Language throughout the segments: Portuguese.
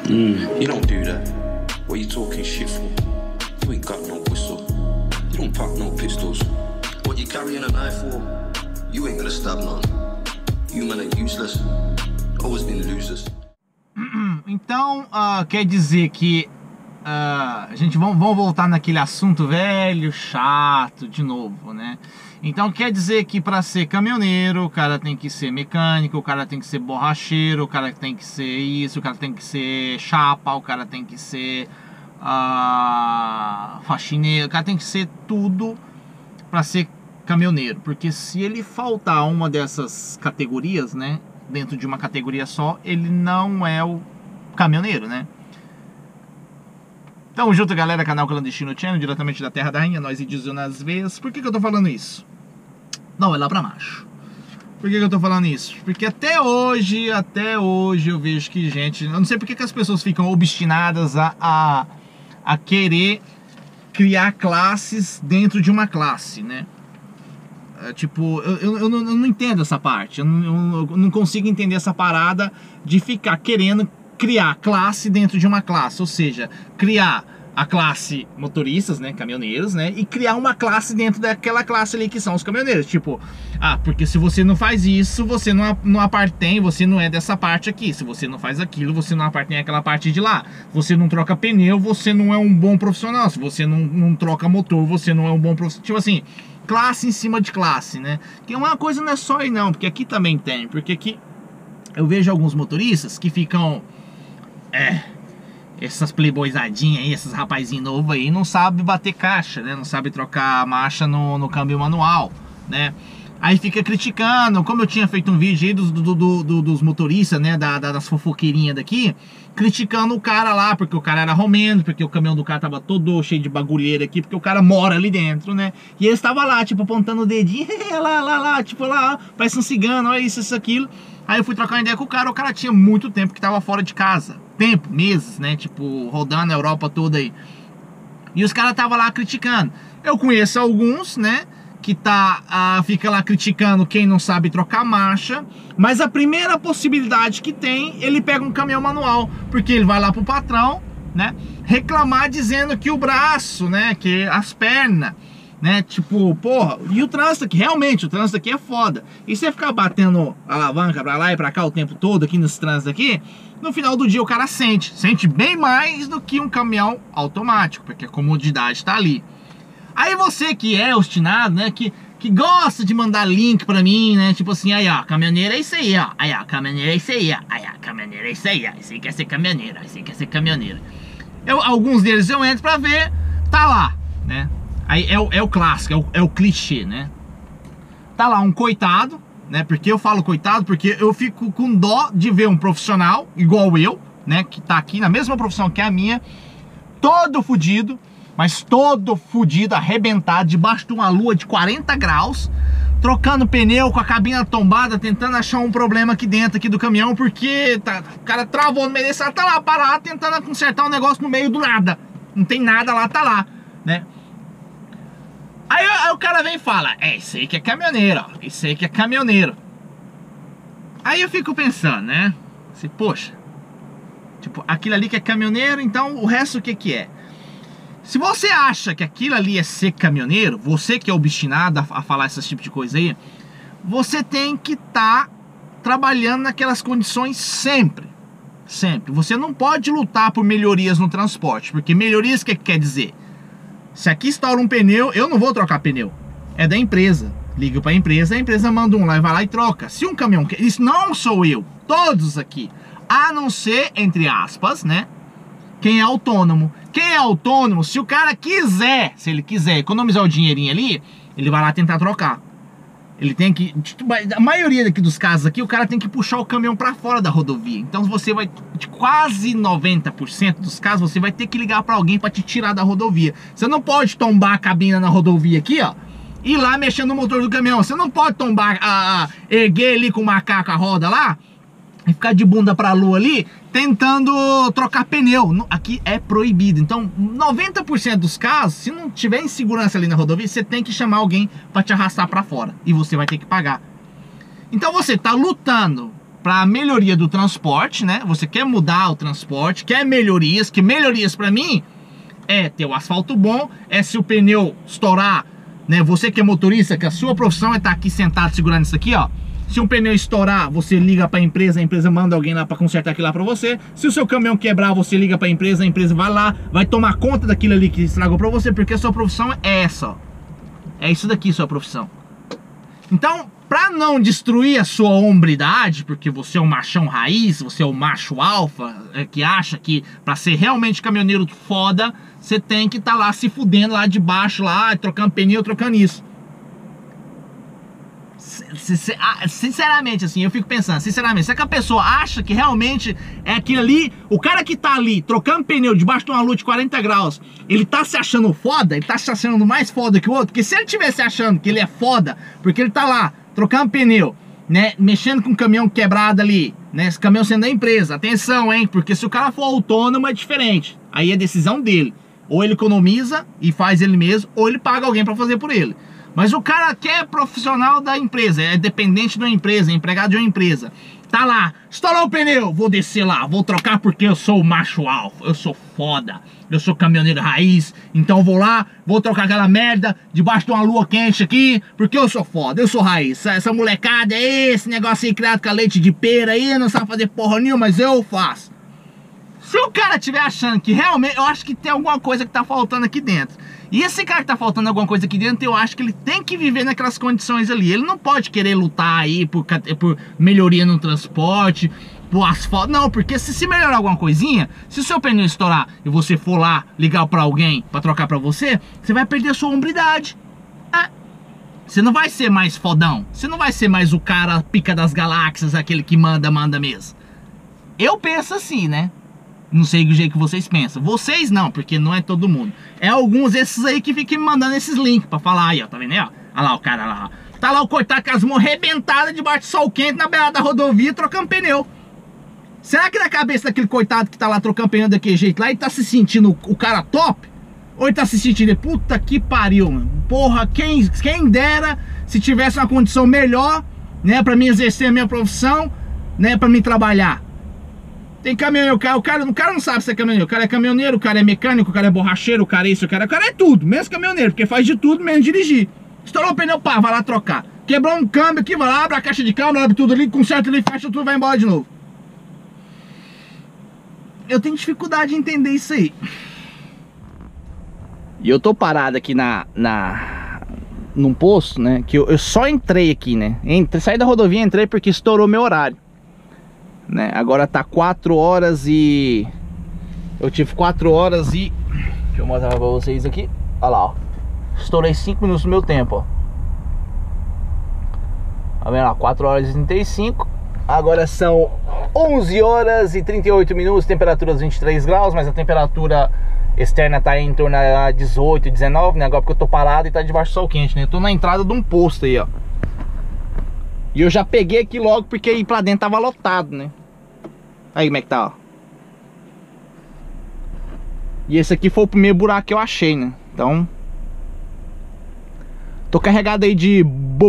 You don't do that. What you talking shit for? You ain't got no whistle. You don't pop no pistols. What you carrying a knife for? You ain't gonna stab none. You men are useless. Always been losers. Então, quer dizer que a gente vamos voltar naquele assunto velho, chato, de novo, né? Então quer dizer que para ser caminhoneiro, o cara tem que ser mecânico, o cara tem que ser borracheiro, o cara tem que ser isso, o cara tem que ser chapa, o cara tem que ser faxineiro, o cara tem que ser tudo para ser caminhoneiro. Porque se ele faltar uma dessas categorias, né, dentro de uma categoria só, ele não é o caminhoneiro, né? Tamo junto, galera, canal Clandestino Channel, diretamente da Terra da Rainha, nós indígenas nas veias. Por que eu tô falando isso? Não, é lá pra macho. Por que eu tô falando isso? Porque até hoje eu vejo que gente... Eu não sei por que as pessoas ficam obstinadas a querer criar classes dentro de uma classe, né? Tipo, eu não entendo essa parte. Eu não consigo entender essa parada de ficar querendo criar classe dentro de uma classe, ou seja, criar a classe motoristas, né, caminhoneiros, né, e criar uma classe dentro daquela classe ali que são os caminhoneiros, tipo, porque se você não faz isso, você não appartém, você não é dessa parte aqui, se você não faz aquilo, você não appartém àquela parte de lá, você não troca pneu, você não é um bom profissional, se você não troca motor, você não é um bom profissional, tipo assim, classe em cima de classe, né, que uma coisa não é só aí não, porque aqui também tem, porque aqui eu vejo alguns motoristas que ficam... essas playboyzadinhas aí, esses rapazinhos novos aí, não sabe bater caixa, né? Não sabe trocar marcha no câmbio manual, né? Aí fica criticando, como eu tinha feito um vídeo aí dos motoristas, né? Das fofoqueirinhas daqui, criticando o cara lá, porque o cara era romeno, porque o caminhão do cara tava todo cheio de bagulheira aqui, porque o cara mora ali dentro, né? E ele estava lá, tipo, apontando o dedinho, lá, tipo, lá, parece um cigano, olha isso, aquilo. Aí eu fui trocar uma ideia com o cara tinha muito tempo que tava fora de casa. Tempo, meses, né? Tipo, rodando a Europa toda aí. E os caras tava lá criticando. Eu conheço alguns, né? Que fica lá criticando quem não sabe trocar marcha. Mas a primeira possibilidade que tem, ele pega um caminhão manual. Porque ele vai lá pro patrão, né? Reclamar dizendo que o braço, né? Que as pernas, né? Tipo, porra, e o trânsito aqui, realmente, o trânsito aqui é foda. E você ficar batendo alavanca pra lá e pra cá o tempo todo aqui nesse trânsito aqui, no final do dia o cara sente bem mais do que um caminhão automático, porque a comodidade tá ali. Aí você que é obstinado, né, que gosta de mandar link pra mim, né, tipo assim, aí ó, caminhoneiro é isso aí, ó, aí ó, caminhoneiro é isso aí, ó, aí ó, caminhoneiro é isso aí, ó, esse aí quer ser caminhoneiro, esse aí quer ser caminhoneiro. Alguns deles eu entro pra ver, tá lá, né. Aí é o clássico, é o clichê, né? Tá lá um coitado, né? Porque eu falo coitado, porque eu fico com dó de ver um profissional, igual eu, né? Que tá aqui na mesma profissão que a minha, todo fudido, mas todo fudido, arrebentado, debaixo de uma lua de 40 graus, trocando pneu, com a cabina tombada, tentando achar um problema aqui dentro aqui do caminhão, porque o cara travou no meio desse, tá lá parado, tentando consertar um negócio no meio do nada. Não tem nada lá, tá lá, né? Aí o cara vem e fala, isso aí que é caminhoneiro, ó, isso aí que é caminhoneiro. Aí eu fico pensando, né, assim, poxa, tipo, aquilo ali que é caminhoneiro, então o resto o que que é? Se você acha que aquilo ali é ser caminhoneiro, você que é obstinado a falar esse tipo de coisa aí, você tem que estar trabalhando naquelas condições sempre, sempre. Você não pode lutar por melhorias no transporte, porque melhorias o que quer dizer? Se aqui estoura um pneu, eu não vou trocar pneu. É da empresa. Ligo para a empresa manda um lá e vai lá e troca. Se um caminhão... Isso não sou eu. Todos aqui. A não ser, entre aspas, né? Quem é autônomo. Quem é autônomo, se o cara quiser, se ele quiser economizar o dinheirinho ali, ele vai lá tentar trocar. Ele tem que... A maioria daqui dos casos aqui, o cara tem que puxar o caminhão para fora da rodovia. Então você vai... De quase 90% dos casos, você vai ter que ligar para alguém para te tirar da rodovia. Você não pode tombar a cabina na rodovia aqui, ó, e ir lá mexendo no motor do caminhão. Você não pode tombar, erguer ali com o macaco a roda lá e ficar de bunda pra lua ali tentando trocar pneu. Aqui é proibido. Então 90% dos casos, se não tiver insegurança ali na rodovia, você tem que chamar alguém para te arrastar para fora e você vai ter que pagar. Então você tá lutando para a melhoria do transporte, né? Você quer mudar o transporte, quer melhorias, que melhorias para mim é ter o asfalto bom, é se o pneu estourar, né? Você que é motorista, que a sua profissão é estar aqui sentado segurando isso aqui, ó. Se um pneu estourar, você liga para a empresa manda alguém lá para consertar aquilo lá para você. Se o seu caminhão quebrar, você liga para a empresa vai lá, vai tomar conta daquilo ali que estragou para você, porque a sua profissão é essa, ó. É isso daqui, sua profissão. Então, para não destruir a sua hombridade, porque você é um machão raiz, você é um macho alfa, que acha que para ser realmente caminhoneiro foda, você tem que estar lá se fudendo lá de baixo, lá, trocando pneu, trocando isso. Sinceramente, assim, eu fico pensando, sinceramente, será que a pessoa acha que realmente é aquilo ali, o cara que tá ali trocando pneu debaixo de uma luz de 40 graus, ele tá se achando foda, ele tá se achando mais foda que o outro? Porque se ele tivesse achando que ele é foda, porque ele tá lá trocando pneu, né, mexendo com o caminhão quebrado ali, né, esse caminhão sendo da empresa, atenção, hein, porque se o cara for autônomo é diferente, aí é decisão dele, ou ele economiza e faz ele mesmo, ou ele paga alguém pra fazer por ele. Mas o cara que é profissional da empresa, é dependente de uma empresa, é empregado de uma empresa, tá lá, estourou o pneu, vou descer lá, vou trocar porque eu sou o macho alfa, eu sou foda, eu sou caminhoneiro raiz, então vou lá, vou trocar aquela merda debaixo de uma lua quente aqui, porque eu sou foda, eu sou raiz. Essa molecada, esse negócio aí criado com a leite de pera aí, não sabe fazer porra nenhuma, mas eu faço. Se o cara estiver achando que realmente, eu acho que tem alguma coisa que tá faltando aqui dentro. E esse cara que tá faltando alguma coisa aqui dentro, eu acho que ele tem que viver naquelas condições ali. Ele não pode querer lutar aí por melhoria no transporte, por asfalto. Não, porque se melhorar alguma coisinha, se o seu pneu estourar e você for lá ligar pra alguém pra trocar pra você, você vai perder a sua hombridade. Você não vai ser mais fodão. Você não vai ser mais o cara pica das galáxias, aquele que manda mesmo. Eu penso assim, né? Não sei do jeito que vocês pensam. Vocês não, porque não é todo mundo. É alguns desses aí que ficam me mandando esses links pra falar aí, ó. Tá vendo aí, ó? Olha lá o cara lá. Tá lá o coitado com as mãos arrebentadas debaixo de sol quente na beirada da rodovia trocando pneu. Será que na cabeça daquele coitado que tá lá trocando pneu daquele jeito lá, ele tá se sentindo o cara top? Ou ele tá se sentindo, puta que pariu, mano. Porra, quem dera se tivesse uma condição melhor, né, pra mim exercer a minha profissão, né, pra mim trabalhar. Tem caminhoneiro, o cara não sabe se é caminhoneiro. O cara é caminhoneiro, o cara é mecânico, o cara é borracheiro, o cara é isso, o cara é tudo, menos caminhoneiro, porque faz de tudo, menos dirigir. Estourou o pneu, pá, vai lá trocar. Quebrou um câmbio aqui, vai lá, abre a caixa de câmbio, abre tudo ali, conserta ali, fecha tudo, vai embora de novo. Eu tenho dificuldade de entender isso aí. E eu tô parado aqui num posto, né, que eu só entrei aqui, né. Saí da rodovia, entrei porque estourou meu horário. Né? Agora tá 4 horas e... Eu tive 4 horas e... Deixa eu mostrar pra vocês aqui. Olha lá, ó. Estourei 5 minutos do meu tempo, ó. Tá vendo lá? 4 horas e 35. Agora são 11 horas e 38 minutos. Temperaturas 23 graus, mas a temperatura externa tá em torno a 18, 19, né? Agora porque eu tô parado e tá debaixo do sol quente, né? Eu tô na entrada de um posto aí, ó. E eu já peguei aqui logo porque aí pra dentro tava lotado, né? Aí como é que tá, ó. E esse aqui foi o primeiro buraco que eu achei, né? Então tô carregado aí de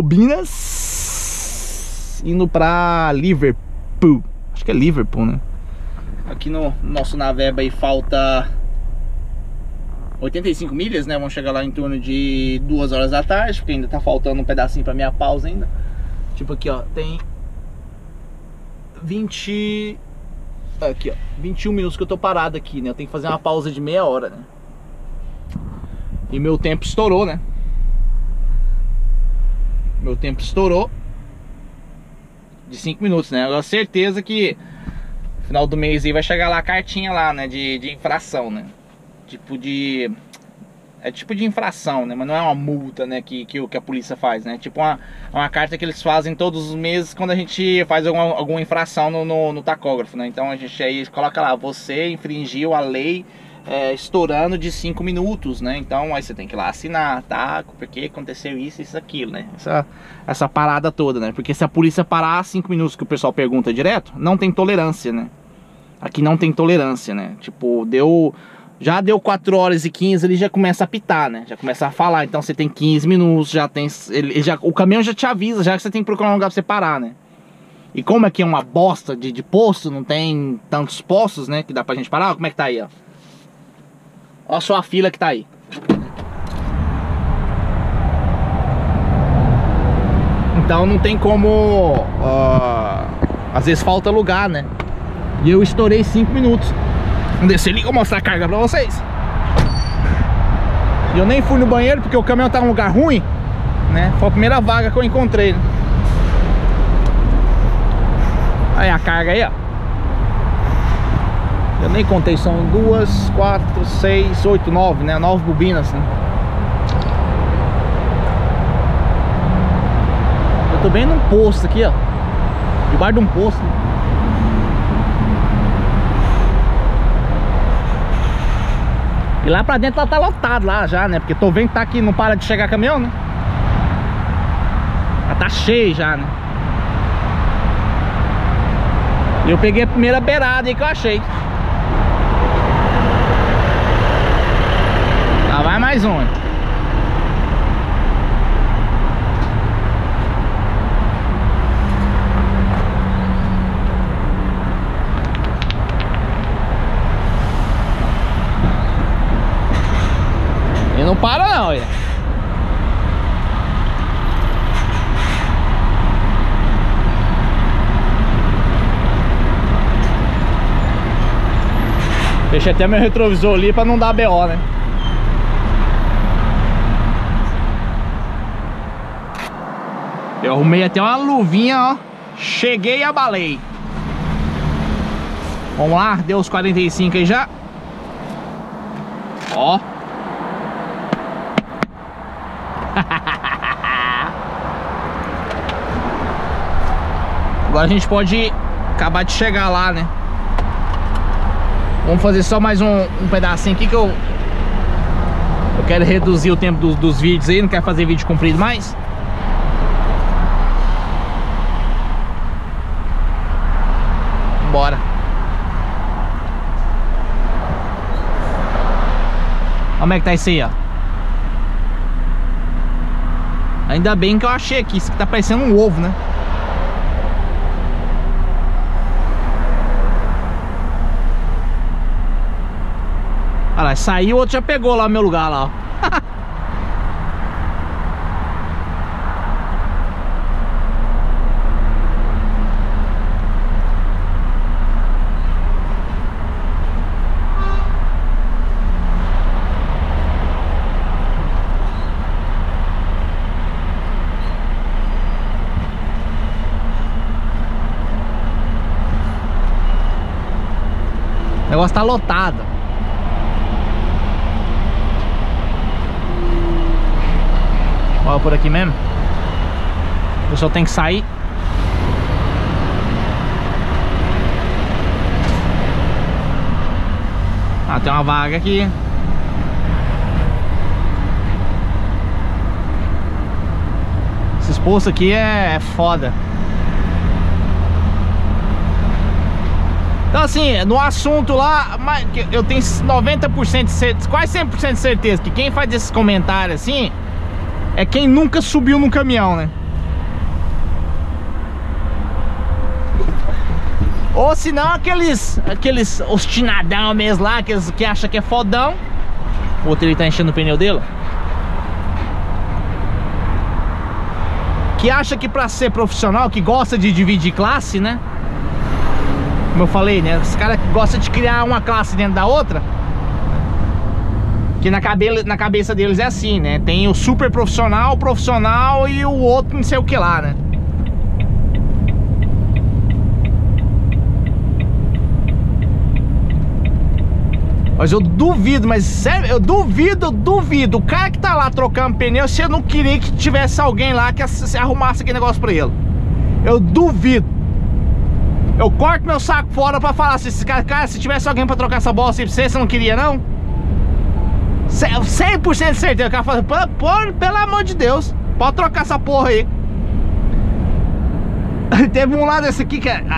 bobinas, indo pra Liverpool. Acho que é Liverpool, né? Aqui no nosso Naveba aí falta 85 milhas, né? Vamos chegar lá em torno de 2 horas da tarde, porque ainda tá faltando um pedacinho pra minha pausa ainda. Tipo aqui, ó, tem 20... Aqui, ó, 21 minutos que eu tô parado aqui, né? Eu tenho que fazer uma pausa de meia hora, né? E meu tempo estourou, né? Meu tempo estourou de 5 minutos, né? Agora certeza que no final do mês aí vai chegar lá a cartinha lá, né? De infração, né? Tipo de... É tipo de infração, né? Mas não é uma multa, né? Que a polícia faz, né? Tipo uma carta que eles fazem todos os meses quando a gente faz alguma infração no tacógrafo, né? Então a gente aí coloca lá, você infringiu a lei estourando de 5 minutos, né? Então aí você tem que ir lá assinar, tá? Porque aconteceu isso, aquilo, né? Essa parada toda, né? Porque se a polícia parar 5 minutos, que o pessoal pergunta direto, não tem tolerância, né? Aqui não tem tolerância, né? Tipo, já deu 4 horas e 15, ele já começa a apitar, né? Já começa a falar, então você tem 15 minutos, o caminhão já te avisa, já que você tem que procurar um lugar pra você parar, né? E como aqui é uma bosta de posto, não tem tantos postos, né, que dá pra gente parar. Como é que tá aí, ó? Ó só a fila que tá aí. Então não tem como... às vezes falta lugar, né? E eu estourei 5 minutos. Vamos descer ali, vou mostrar a carga pra vocês. E eu nem fui no banheiro porque o caminhão tá num lugar ruim, né? Foi a primeira vaga que eu encontrei, né? Aí a carga aí, ó. Eu nem contei, são 2, 4, 6, 8, 9, né? 9 bobinas, né? Eu tô bem num posto aqui, ó. Debaixo de um posto, né? E lá pra dentro ela tá lotado lá já, né? Porque tô vendo que tá aqui, não para de chegar caminhão, né? Ela tá cheia já, né? E eu peguei a primeira beirada aí que eu achei. Lá vai mais um. E não para não, olha. Deixei até meu retrovisor ali pra não dar BO, né? Eu arrumei até uma luvinha, ó. Cheguei e abalei. Vamos lá, deu os 45 aí já. Ó. Agora a gente pode acabar de chegar lá, né? Vamos fazer só mais um pedacinho aqui que eu quero reduzir o tempo dos vídeos aí. Não quero fazer vídeo comprido mais. Bora. Como é que tá isso aí, ó? Ainda bem que eu achei aqui. Isso aqui tá parecendo um ovo, né? Olha lá, saiu, o outro já pegou lá o meu lugar lá, ó. O negócio tá lotado. Ó, por aqui mesmo. O pessoal tem que sair. Ah, tem uma vaga aqui. Esses postos aqui é foda. Então assim, no assunto lá, eu tenho 90% de certeza, quase 100% de certeza que quem faz esses comentários assim é quem nunca subiu num caminhão, né? Ou se não, aqueles obstinadão mesmo lá, aqueles que acham que é fodão. O outro ele tá enchendo o pneu dele. Que acha que pra ser profissional, que gosta de dividir classe, né? Como eu falei, né? Os caras gostam de criar uma classe dentro da outra. Que na cabeça deles é assim, né? Tem o super profissional, o profissional e o outro não sei o que lá, né? Mas eu duvido, mas sério, eu duvido. O cara que tá lá trocando pneu, se eu não queria que tivesse alguém lá que arrumasse aquele negócio pra ele. Eu duvido. Eu corto meu saco fora pra falar assim, cara, se tivesse alguém pra trocar essa bola assim pra você não queria não? 100% de certeza. O cara fala, pelo amor de Deus, pode trocar essa porra aí. Teve um lado desse aqui que é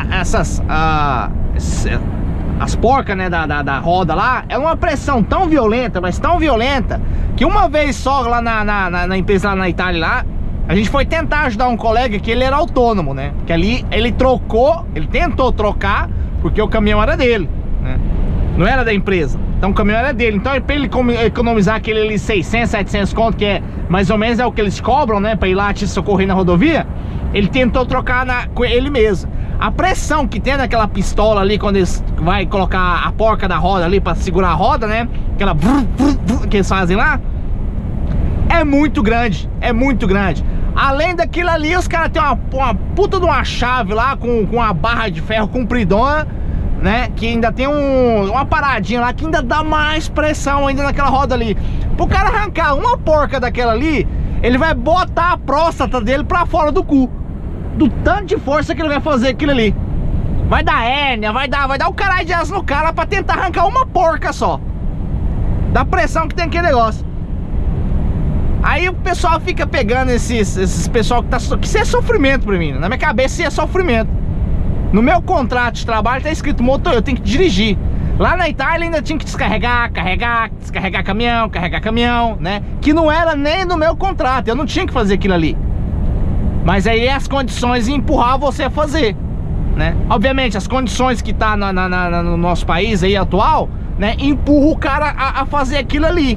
as porcas, né, da roda lá, é uma pressão tão violenta, mas tão violenta, que uma vez só lá na empresa lá na Itália lá, A gente foi tentar ajudar um colega que ele era autônomo, né? Que ali ele tentou trocar, porque o caminhão era dele, né? Não era da empresa. Então o caminhão era dele. Então pra ele economizar aquele ali 600, 700 conto, que é mais ou menos o que eles cobram, né? Pra ir lá te socorrer na rodovia, ele tentou trocar com ele mesmo. A pressão que tem naquela pistola ali, quando eles vai colocar a porca da roda ali pra segurar a roda, né? Aquela que eles fazem lá, é muito grande, é muito grande. Além daquilo ali, os caras têm uma puta de uma chave lá com uma barra de ferro compridona, né? Que ainda tem uma paradinha lá que ainda dá mais pressão ainda naquela roda ali. Pro cara arrancar uma porca daquela ali, ele vai botar a próstata dele pra fora do cu, do tanto de força que ele vai fazer aquilo ali. Vai dar hérnia, vai dar o caralho de asa no cara pra tentar arrancar uma porca só, da pressão que tem aquele negócio. Aí o pessoal fica pegando esses pessoal que isso é sofrimento pra mim. Na minha cabeça isso é sofrimento. No meu contrato de trabalho tá escrito motor, eu tenho que dirigir. Lá na Itália ainda tinha que descarregar, descarregar caminhão, né? Que não era nem no meu contrato, eu não tinha que fazer aquilo ali. Mas aí as condições empurrar você a fazer, né? Obviamente as condições que tá no nosso país aí atual, né, empurra o cara a fazer aquilo ali.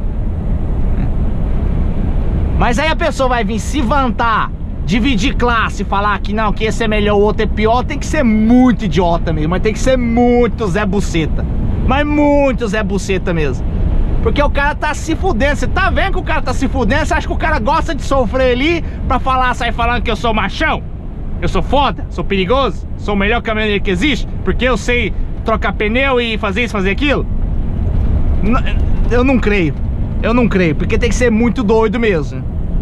Mas aí a pessoa vai vir se vantar, dividir classe, falar que não, que esse é melhor, o outro é pior. Tem que ser muito idiota mesmo, mas tem que ser muito Zé Buceta. Mas muito Zé Buceta mesmo. Porque o cara tá se fudendo. Você tá vendo que o cara tá se fudendo? Você acha que o cara gosta de sofrer ali pra sair falando que eu sou machão? Eu sou foda, sou perigoso, sou o melhor caminhoneiro que existe, porque eu sei trocar pneu e fazer isso, fazer aquilo? Eu não creio. Eu não creio, porque tem que ser muito doido mesmo.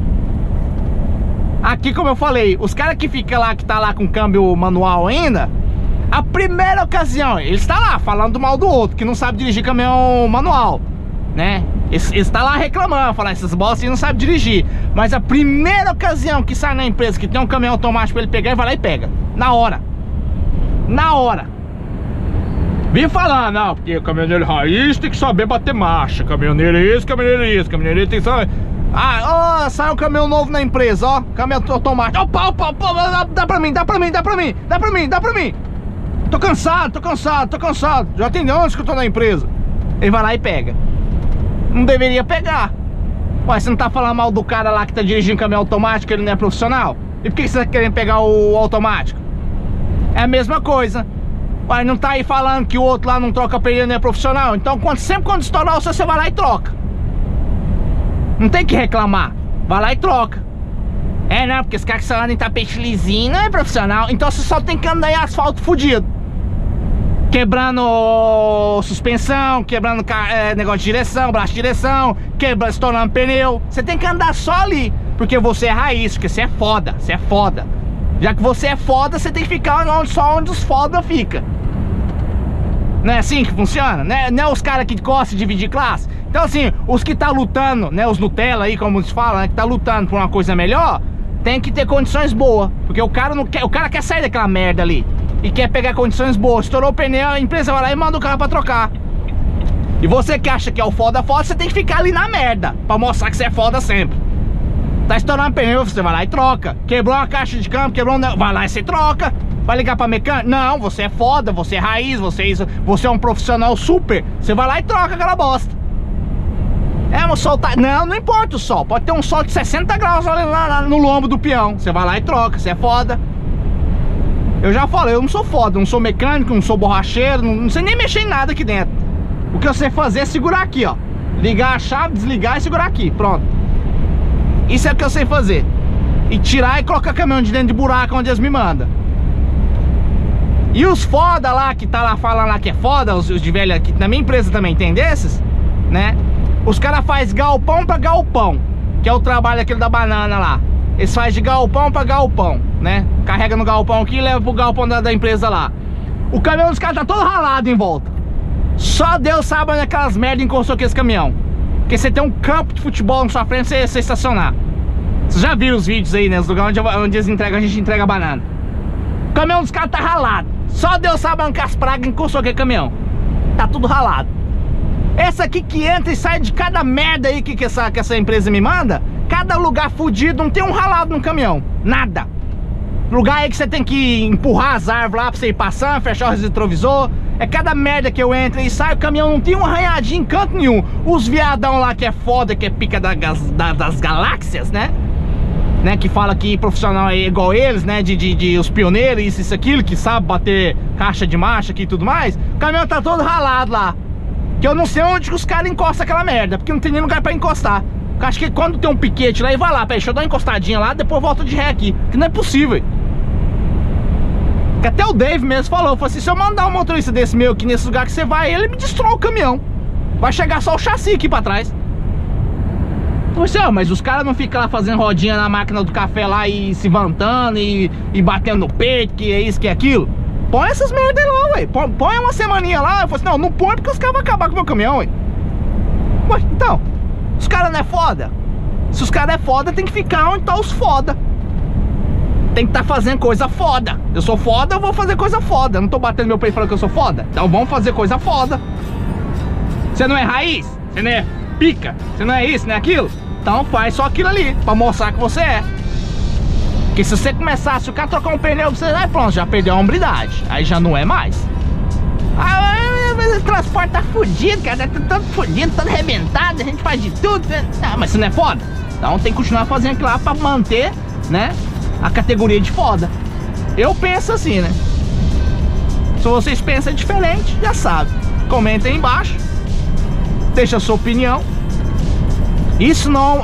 Aqui, como eu falei, os caras que ficam lá, que tá lá com câmbio manual ainda, a primeira ocasião, ele está lá falando mal do outro, que não sabe dirigir caminhão manual, né? Ele está lá reclamando, falando, essas bolas não sabem dirigir. Mas a primeira ocasião que sai na empresa que tem um caminhão automático pra ele pegar, ele vai lá e pega. Na hora. Na hora. Vim falando, não, porque o caminhoneiro raiz tem que saber bater marcha. Caminhoneiro isso, caminhoneiro isso, caminhoneiro tem que saber. Ah, ó, sai um caminhão novo na empresa, ó, caminhão automático. Opa, dá pra mim. Tô cansado. Já tem anos que eu tô na empresa. Ele vai lá e pega. Não deveria pegar. Ué, você não tá falando mal do cara lá que tá dirigindo caminhão automático, ele não é profissional? E por que você tá querendo pegar o automático? É a mesma coisa. Ué, não tá aí falando que o outro lá não troca pneu, não é profissional? Então sempre quando estourar você vai lá e troca. Não tem que reclamar. Vai lá e troca. É, não, porque esse cara que está andando em tapete lisinho não é profissional. Então você só tem que andar em asfalto fudido, quebrando suspensão, quebrando negócio de direção, braço de direção, estourando pneu. Você tem que andar só ali, porque você é raiz, porque você é foda, Já que você é foda, você tem que ficar só onde os foda fica. Não é assim que funciona? Não é os caras que gostam de dividir classe? Então assim, os que tá lutando, né, os Nutella aí, como se fala, né, que tá lutando por uma coisa melhor, tem que ter condições boas. Porque o cara não quer, o cara quer sair daquela merda ali e quer pegar condições boas. Estourou o pneu, a empresa vai lá e manda o cara pra trocar. E você que acha que é o foda, você tem que ficar ali na merda pra mostrar que você é foda sempre. Tá estourando pneu, você vai lá e troca. Quebrou uma caixa de câmbio, vai lá e você troca. Vai ligar pra mecânica? Não, você é foda, você é raiz, você é um profissional super. Você vai lá e troca aquela bosta. É, um sol tá... Não importa o sol. Pode ter um sol de 60 graus lá no lombo do peão. Você vai lá e troca, você é foda. Eu já falei, eu não sou foda, não sou mecânico, não sou borracheiro, não sei nem mexer em nada aqui dentro. O que eu sei fazer é segurar aqui, ó. Ligar a chave, desligar e segurar aqui, pronto. Isso é o que eu sei fazer. E tirar e colocar caminhão de dentro de buraco onde eles me mandam. E os foda lá, que tá lá falando lá que é foda, os de velho aqui, na minha empresa também tem desses, né? Os caras fazem galpão pra galpão, que é o trabalho aquele da banana lá. Eles fazem de galpão pra galpão, né? Carrega no galpão aqui e leva pro galpão da empresa lá. O caminhão dos caras tá todo ralado em volta. Só Deus sabe onde aquelas merdas encostou com esse caminhão. Porque você tem um campo de futebol na sua frente pra você estacionar. Vocês já viram os vídeos aí, né? Os lugares onde eles entregam, a gente entrega banana. O caminhão dos caras tá ralado. Só Deus sabe onde as pragas encostou aquele caminhão. Tá tudo ralado. Essa aqui que entra e sai de cada merda aí que essa empresa me manda, Cada lugar fudido, não tem um ralado no caminhão. Nada. Lugar aí que você tem que empurrar as árvores lá pra você ir passando, fechar o retrovisor. É cada merda que eu entro e saio, o caminhão não tem um arranhadinho em canto nenhum. Os viadão lá que é foda, que é pica das galáxias, né? Que fala que profissional é igual eles, né? De os pioneiros, isso, aquilo, que sabe bater caixa de marcha aqui e tudo mais. O caminhão tá todo ralado lá. Que eu não sei onde que os caras encostam aquela merda, porque não tem nem lugar pra encostar. Eu acho que quando tem um piquete lá, e vai lá, peraí, deixa eu dar uma encostadinha lá, depois volta de ré aqui. Que não é possível. Que até o Dave mesmo falou assim, se eu mandar um motorista desse meu aqui nesse lugar que você vai, ele me destrói o caminhão. Vai chegar só o chassi aqui pra trás. Pois é, mas os caras não ficam lá fazendo rodinha na máquina do café lá e se vantando e batendo no peito, que é isso, que é aquilo. Põe essas merdas lá, ué. Põe uma semaninha lá. Eu falei assim, não põe porque os caras vão acabar com o meu caminhão, ué. Ué, então, os caras não é foda? Se os caras é foda, tem que ficar onde tá os foda. Tem que estar fazendo coisa foda. Eu sou foda, eu vou fazer coisa foda. Eu não tô batendo meu peito falando que eu sou foda. Então vamos fazer coisa foda. Você não é raiz? Você não é pica? Você não é isso, não é aquilo? Então faz só aquilo ali, pra mostrar que você é. Porque se você começar, se o cara trocar um pneu, você vai pronto, já perdeu a hombridade. Aí já não é mais. Ah, mas o transporte tá fudido, cara. Tá todo fudido, todo arrebentado, a gente faz de tudo. Ah, mas você não é foda? Então tem que continuar fazendo aquilo lá pra manter, né, a categoria de foda. Eu penso assim, né? Se vocês pensam diferente, já sabe. Comenta aí embaixo. Deixa a sua opinião. Isso não...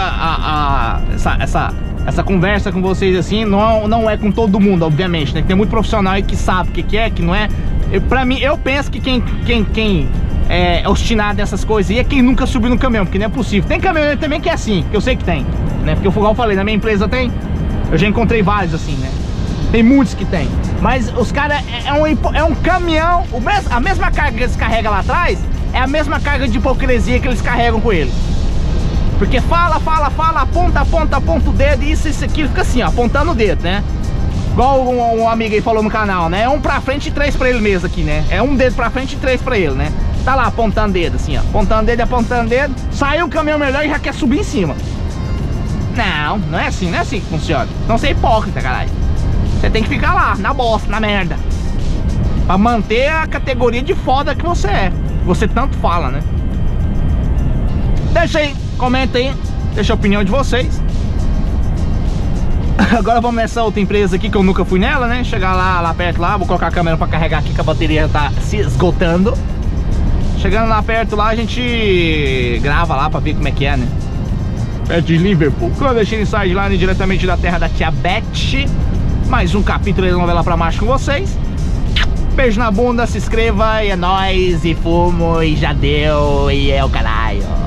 Essa conversa com vocês assim não é com todo mundo, obviamente, né? Tem muito profissional aí que sabe o que é, que não é. Pra mim, eu penso que quem é obstinado nessas coisas aí é quem nunca subiu no caminhão, porque não é possível. Tem caminhoneiro também que é assim, que eu sei que tem, né? Porque eu falei, na minha empresa tem. Eu já encontrei vários assim, né? Tem muitos que tem. Mas os caras é um caminhão, a mesma carga que eles carregam lá atrás é a mesma carga de hipocrisia que eles carregam com eles. Porque fala, aponta o dedo, isso, aquilo, fica assim, ó, apontando o dedo, né? Igual um amigo aí falou no canal, né? É um pra frente e 3 pra ele mesmo aqui, né? É um dedo pra frente e 3 pra ele, né? Tá lá apontando o dedo, assim, ó. Apontando o dedo. Saiu o caminhão melhor e já quer subir em cima. Não é assim, que funciona. Não ser hipócrita, caralho. Você tem que ficar lá, na bosta, na merda. Pra manter a categoria de foda que você é. Você tanto fala, né? Deixa aí, comenta aí. Deixa a opinião de vocês. Agora vamos nessa outra empresa aqui que eu nunca fui nela, né? Chegar lá perto lá, vou colocar a câmera pra carregar aqui que a bateria tá se esgotando. Chegando lá perto lá, a gente grava lá pra ver como é que é, né? Perto de Liverpool. Clandestino Inside Line, diretamente da terra da tia Beth. Mais um capítulo da novela pra macho com vocês. Beijo na bunda, se inscreva e é nóis, e fumo, e já deu, e é o caralho.